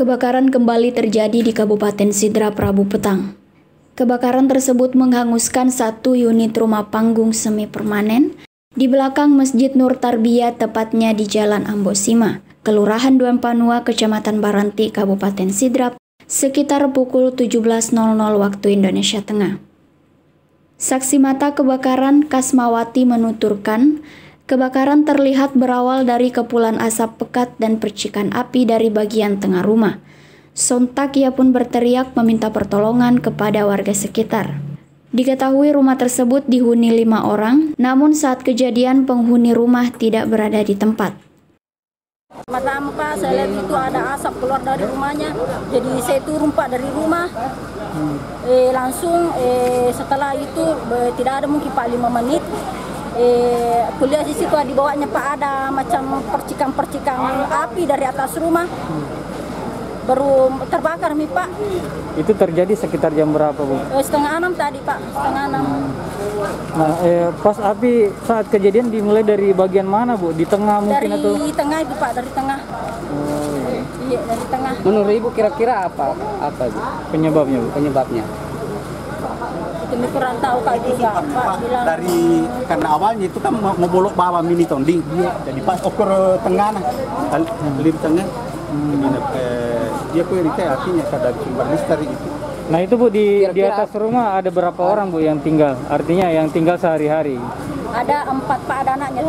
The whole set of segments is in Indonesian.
Kebakaran kembali terjadi di Kabupaten Sidrap Rabu petang. Kebakaran tersebut menghanguskan satu unit rumah panggung semi permanen di belakang Masjid Nur Tarbiyah, tepatnya di Jalan Ambosima, Kelurahan Duan Panua, Kecamatan Baranti, Kabupaten Sidrap, sekitar pukul 17.00 waktu Indonesia Tengah. Saksi mata kebakaran Kasmawati menuturkan, kebakaran terlihat berawal dari kepulan asap pekat dan percikan api dari bagian tengah rumah. Sontak ia pun berteriak meminta pertolongan kepada warga sekitar. Diketahui rumah tersebut dihuni 5 orang, namun saat kejadian penghuni rumah tidak berada di tempat. Pertama Pak, saya lihat itu ada asap keluar dari rumahnya, jadi saya turun Pak dari rumah. Langsung setelah itu tidak ada mungkin Pak 5 menit. Kuliah di situ di bawahnya Pak ada macam percikan-percikan api dari atas rumah. Baru terbakar nih Pak. Itu terjadi sekitar jam berapa Bu? 5:30 tadi Pak, 5:30. Nah, pas api saat kejadian dimulai dari bagian mana Bu? Di tengah mungkin dari atau? Dari tengah itu Pak, dari tengah. Iya, dari tengah. Menurut Ibu kira-kira apa Bu? Penyebabnya Bu? Penyebabnya? Ini kurang tahu Kak juga Pak bilang. Dari karena awalnya itu kan mau bolok bawah mini tonding, jadi pas ukur tengah nah, di tengah. Dia kok ini artinya ada sumber misteri itu. Nah itu Bu di atas rumah ada berapa orang Bu yang tinggal? Artinya yang tinggal sehari-hari? Ada 4 Pak, ada anaknya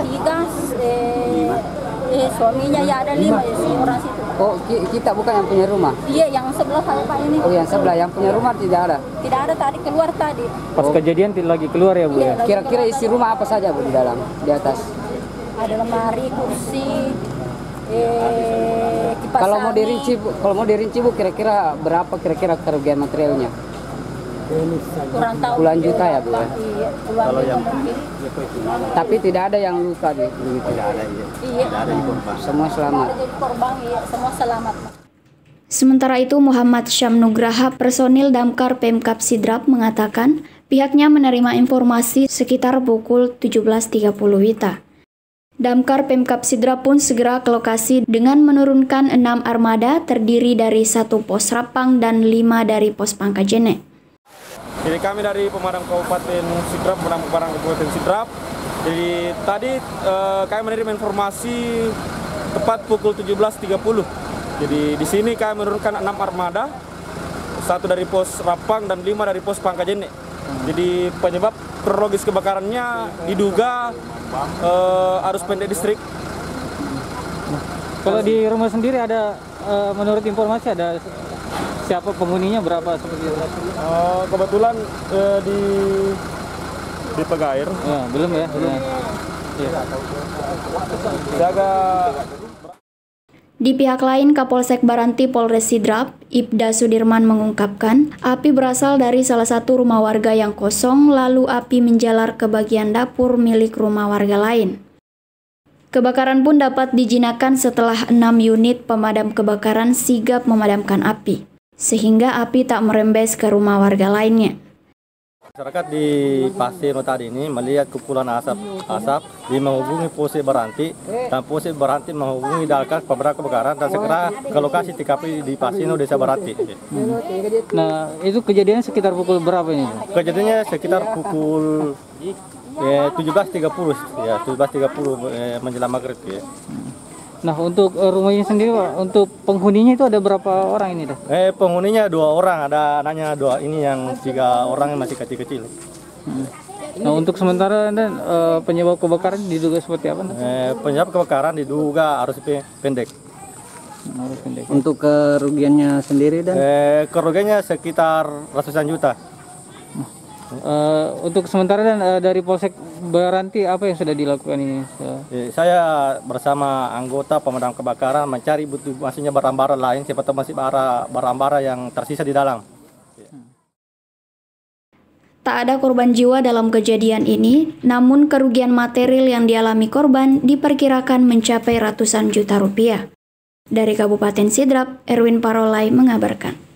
3, suaminya ya ada 5 ya, si orang situ. Oh kita bukan yang punya rumah? Iya yang sebelah saya Pak ini. Oh yang sebelah, yang punya rumah tidak ada? Tidak ada tadi, keluar tadi. Pas kejadian lagi keluar ya Bu ya? Kira-kira isi rumah apa saja Bu di dalam, di atas? Ada lemari, kursi, kipas Kalau mau angin. dirinci Bu, kira-kira berapa kira-kira kerugian materialnya? Kurang tahu. Puluhan juta ya Bu ya? Iya, puluhan juta mungkin. Tapi tidak ada yang luka deh, begitu? Tidak ada, iya. Iya. Tidak ada korban. Semua selamat. Ada jadi korban, iya, semua selamat. Sementara itu, Muhammad Syam Nugraha, personil Damkar Pemkab Sidrap mengatakan pihaknya menerima informasi sekitar pukul 17.30 WITA. Damkar Pemkab Sidrap pun segera ke lokasi dengan menurunkan 6 armada terdiri dari 1 pos Rapang dan 5 dari pos Pangkajene. Jadi kami dari Pemadam Kabupaten Sidrap, Pemadam Kebakaran Kabupaten Sidrap. Jadi tadi kami menerima informasi tepat pukul 17.30. Jadi di sini kami menurunkan 6 armada, 1 dari pos Rapang dan 5 dari pos Pangkajene. Jadi penyebab kronologis kebakarannya diduga arus pendek listrik. Kalau di rumah sendiri ada, menurut informasi ada siapa penghuninya berapa seperti itu? Kebetulan di Pegair. Ya, belum ya? Ya. Jaga. Di pihak lain, Kapolsek Baranti Polres Sidrap, Ibda Sudirman mengungkapkan, api berasal dari salah satu rumah warga yang kosong, lalu api menjalar ke bagian dapur milik rumah warga lain. Kebakaran pun dapat dijinakkan setelah 6 unit pemadam kebakaran sigap memadamkan api, sehingga api tak merembes ke rumah warga lainnya. Masyarakat di Pasir tadi ini melihat kepulan asap di menghubungi Polsek Baranti dan Polsek Baranti menghubungi Dalkas pemadam kebakaran dan segera ke lokasi TKP di Pasino Desa Baranti. Nah itu kejadiannya sekitar pukul berapa ini? Kejadiannya sekitar pukul 17.30 ya, 17.30 menjelang maghrib ya. Nah untuk rumahnya sendiri Pak, untuk penghuninya itu ada berapa orang ini? Penghuninya 2 orang, ada anaknya 2, ini yang 3 orang yang masih kecil-kecil. Nah untuk sementara penyebab kebakaran diduga seperti apa? Penyebab kebakaran diduga arus pendek. Untuk kerugiannya sendiri dan? Kerugiannya sekitar ratusan juta. Untuk sementara dan dari Polsek Baranti apa yang sudah dilakukan ini? Saya bersama anggota pemadam kebakaran mencari maksudnya barang-barang lain, siapa tahu masih barang-barang yang tersisa di dalam. Tak ada korban jiwa dalam kejadian ini, namun kerugian material yang dialami korban diperkirakan mencapai ratusan juta rupiah. Dari Kabupaten Sidrap, Erwin Parolai mengabarkan.